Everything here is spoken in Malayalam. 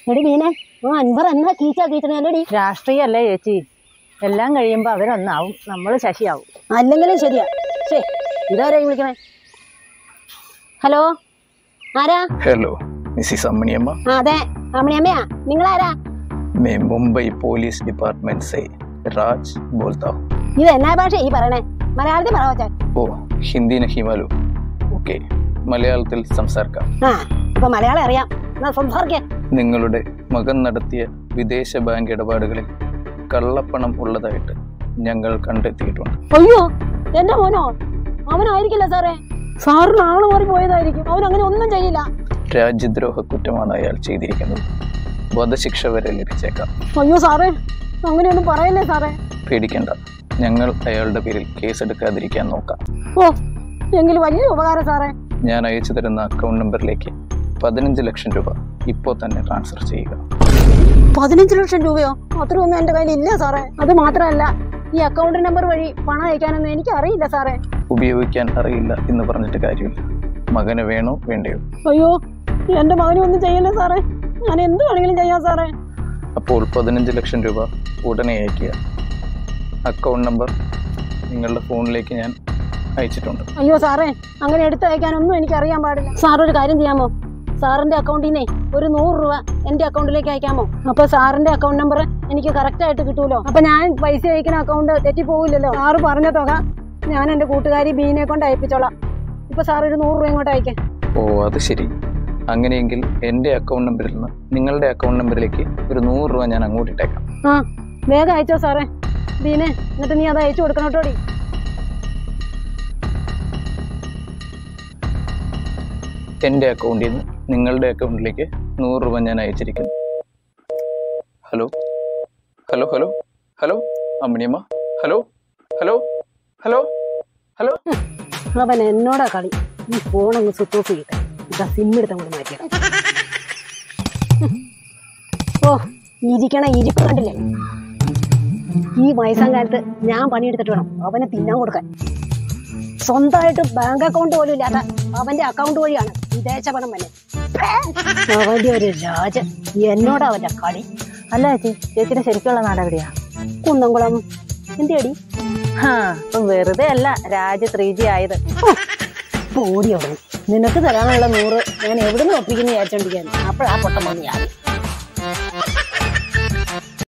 എടി മീനെ അൻവർ എന്നാ കീച്ചടി രാഷ്ട്രീയല്ലേ ചേച്ചി, എല്ലാം കഴിയുമ്പോ അവരൊന്നാവും, നമ്മള് ശശിയാവും. അല്ലെങ്കിലും ശരിയാ. ശേ ഇതാരായി വിളിക്കണേ? ഹലോ, ആരാ? Hello Mrs Ammaniyamma. അതെ അമ്മണിയമ്മയാ. നിങ്ങളാരാ? मैं मुंबई पुलिस डिपार्टमेंट से राज बोलता हूँ। ഇത് എന്നാ ഭാഷ ഈ പറയണേ? മലയാളത്തിൽ പറവച്ചാ. ഓ ഹിന്ദി നഹി മാലൂം. ഓക്കെ, മലയാളത്തിൽ സംസാരിക്കാം. ആ ഇപ്പൊ മലയാളം അറിയാം, എന്നാ സംസാരിക്കേ. നിങ്ങളുടെ മകൻ നടത്തിയ വിദേശ ബാങ്ക് ഇടപാടുകളിൽ കള്ളപ്പണം ഉള്ളതായിട്ട് ഞങ്ങൾ കണ്ടെത്തിയിട്ടുണ്ട്. അയ്യോ എന്റെ മോനോ? അവനായിരിക്കില്ല സാറേ, സാറിന് ആള് മാറി പോയതായിരിക്കും. അവനങ്ങനെ ഒന്നും ചെയ്യില്ല. രാജ്യദ്രോഹ കുറ്റമാണ് അയാൾ ചെയ്തിരിക്കുന്നത്. വധശിക്ഷ വരെ ലഭിച്ചേക്കാം. അയ്യോ സാറേ, അങ്ങനെയൊന്നും പറയല്ലേ സാറേ. പേടിക്കണ്ട, ഞങ്ങൾ അയാളുടെ പേരിൽ കേസെടുക്കാതിരിക്കാൻ നോക്കാം. ഓ എങ്കിലും വലിയ ഉപകാരം സാറേ. ഞാൻ അയച്ചു തരുന്ന അക്കൗണ്ട് നമ്പറിലേക്ക് 15 ലക്ഷം രൂപ ഇപ്പോൾ തന്നെ ട്രാൻസ്ഫർ ചെയ്യുക. 15 ലക്ഷം രൂപയോ? അത്രയൊന്നും എന്റെ കയ്യിൽ ഇല്ല സാറേ. അത് മാത്രമല്ല, ഈ അക്കൗണ്ട് നമ്പർ വഴി പണം അയക്കാനൊന്നും എനിക്ക് അറിയില്ല സാറേ. ഉപയോഗിക്കാൻ അറിയില്ല എന്ന് പറഞ്ഞിട്ട് കാര്യമില്ല. മകന് വേണോ വേണ്ടയോ? അയ്യോ എന്റെ മകനും ഒന്നും ചെയ്യല്ലേ സാറേ, ഞാൻ എന്ത് വേണമെങ്കിലും ചെയ്യാം സാറേ. അപ്പോൾ 15 ലക്ഷം രൂപ ഉടനെ അയക്കുക. അക്കൗണ്ട് നമ്പർ നിങ്ങളുടെ ഫോണിലേക്ക് ഞാൻ അയച്ചിട്ടുണ്ട്. അയ്യോ സാറേ, അങ്ങനെ എടുത്തയക്കാനൊന്നും എനിക്ക് അറിയാൻ പാടില്ല. സാർ ഒരു കാര്യം ചെയ്യാമോ? സാറിന്റെ അക്കൗണ്ടിൽ നിന്നേ ഒരു 100 രൂപ എന്റെ അക്കൗണ്ടിലേക്ക് അയക്കാമോ? അപ്പൊ സാറിന്റെ അക്കൗണ്ട് നമ്പർ എനിക്ക് കറക്റ്റ് ആയിട്ട് കിട്ടൂലോ. അപ്പൊ ഞാൻ പൈസ അയക്കുന്ന അക്കൗണ്ട് തെറ്റിപ്പോവില്ലല്ലോ. സാറ് പറഞ്ഞ തുക ഞാൻ എന്റെ കൂട്ടുകാരി ബീനെ കൊണ്ട് അയപ്പിച്ചോളാം. ഇപ്പൊ സാർ ഒരു 100 രൂപ ഇങ്ങോട്ട് അയക്കേ. ഓ അത് ശരി. അങ്ങനെയെങ്കിൽ എൻ്റെ അക്കൗണ്ട് നമ്പറിൽ നിന്ന് നിങ്ങളുടെ അക്കൗണ്ട് നമ്പറിലേക്ക് ഒരു 100 രൂപ ഞാൻ അങ്ങോട്ട് ഇട്ടേക്കാം. ആ വേഗം അയച്ചോ സാറേ ബീനെ, എന്നിട്ട് നീ അത് അയച്ചു കൊടുക്കണം കേട്ടോടി. എൻ്റെ അക്കൗണ്ടിൽ നിന്ന് നിങ്ങളുടെ അക്കൗണ്ടിലേക്ക് 100 രൂപ ഞാൻ അയച്ചിരിക്കുന്നു. Hello hello hello hello Amminiyamma, hello hello hello hello. അവൻ എന്നോടാ കളി. ഈ ഫോണങ്ങ് സ്വിച്ച് ഓഫ് ചെയ്യട്ടെ. ഇതാ സിമ്മെടുത്ത് അങ്ങോട്ട് മാറ്റിയത്. ഓ ഇരിക്കണ ഇരിപ്പ് കണ്ടില്ലേ? ഈ വയസ്സാം കാലത്ത് ഞാൻ പണിയെടുത്തിട്ട് വേണം അവനെ തിന്നാൻ കൊടുക്കാൻ. സ്വന്തമായിട്ട് ബാങ്ക് അക്കൗണ്ട് പോലും ഇല്ലാത്ത അവന്റെ അക്കൗണ്ട് വഴിയാണ് വിദേശ പണം തന്നെ. അവന്റെ ഒരു രാജൻ, എന്നോട് അവന്റെ കളി. അല്ല ചേച്ചി, ചേച്ചിയുടെ ശരിക്കുള്ള നാട് എവിടെയാ? കുന്നംകുളം. എന്തേടി? ഇപ്പൊ വെറുതെ അല്ല രാജ 3G ആയത്. ഓടി അവിടെ നിനക്ക് തരാനുള്ള 100 ഞാൻ എവിടെ നിന്ന് ഒപ്പിക്കുന്നു വിചാരിച്ചോണ്ടിരിക്കാൻ. അപ്പോഴാ പൊട്ടം വന്ന് ഞാൻ